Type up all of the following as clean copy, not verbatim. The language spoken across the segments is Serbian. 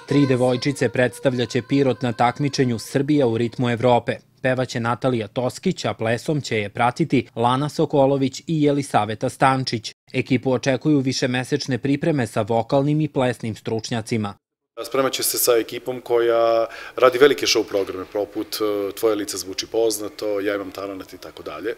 3 devojčice predstavljaće Pirot na takmičenju Srbija u ritmu Evrope. Pevaće Natalija Toskić, a plesom će je pratiti Lana Sokolović i Jelisaveta Stančić. Ekipu očekuju višemesečne pripreme sa vokalnim i plesnim stručnjacima. Spremat će se sa ekipom koja radi velike show programe, poput Tvoje lice zvuči poznato, Ja imam talenat i tako dalje.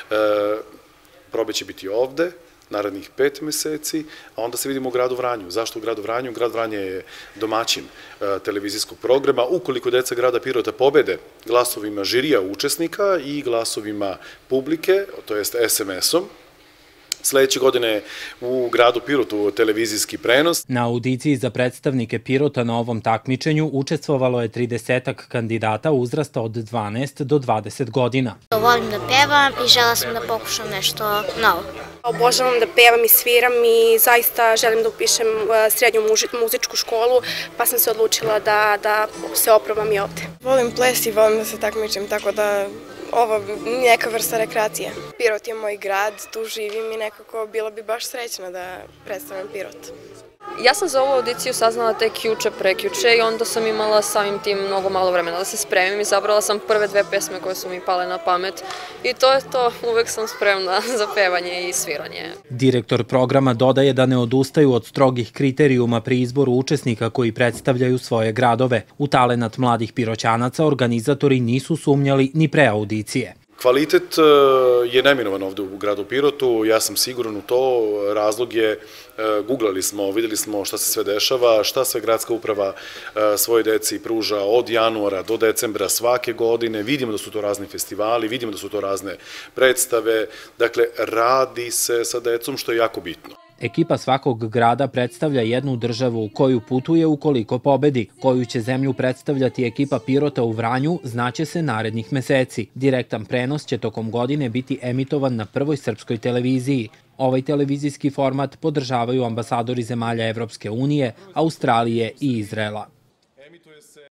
Probe će biti ovde, narednih 5 meseci, a onda se vidimo u gradu Vranju. Zašto u gradu Vranju? Grad Vranje je domaćin televizijskog programa. Ukoliko deca grada Pirota pobede glasovima žirija učesnika i glasovima publike, to jest SMS-om, sledeće godine u gradu Pirotu televizijski prenos. Na audiciji za predstavnike Pirota na ovom takmičenju učestvovalo je 30-ak kandidata uzrasta od 12 do 20 godina. Volim da pevam i žela sam da pokušam nešto novo. Obožavam da pevam i sviram i zaista želim da upišem srednju muzičku školu, pa sam se odlučila da se oprobam i ovde. Volim ples i volim da se takmičim, tako da ovo je neka vrsta rekreacije. Pirot je moj grad, tu živim i nekako bila bi baš srećna da predstavljam Pirot. Ja sam za ovu audiciju saznala tek juče, prekjuče i onda sam imala samim tim mnogo malo vremena da se spremim. Izabrala sam prve 2 pesme koje su mi pale na pamet i to je to, uvek sam spremna za pevanje i sviranje. Direktor programa dodaje da ne odustaju od strogih kriterijuma pri izboru učesnika koji predstavljaju svoje gradove. U talenat mladih Piroćanaca organizatori nisu sumnjali ni pre audicije. Kvalitet je neminovan ovde u gradu Pirotu, ja sam siguran u to, razlog je, googlali smo, videli smo šta se sve dešava, šta sve gradska uprava svoje deci pruža od januara do decembra svake godine, vidimo da su to razni festivali, vidimo da su to razne predstave, dakle radi se sa decom što je jako bitno. Ekipa svakog grada predstavlja jednu državu u koju putuje ukoliko pobedi. Koju će zemlju predstavljati ekipa Pirota u Vranju znaće se narednih meseci. Direktan prenos će tokom godine biti emitovan na Prvoj srpskoj televiziji. Ovaj televizijski format podržavaju ambasadori zemalja Evropske unije, Australije i Izraela.